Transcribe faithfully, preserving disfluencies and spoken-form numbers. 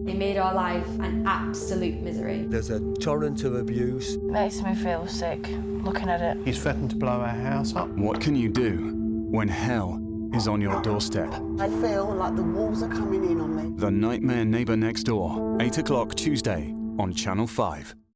They made our life an absolute misery. There's a torrent of abuse. Makes me feel sick looking at it. He's threatened to blow our house up. What can you do when hell is on your doorstep? I feel like the walls are coming in on me. The Nightmare Neighbour Next Door, eight o'clock Tuesday on Channel five.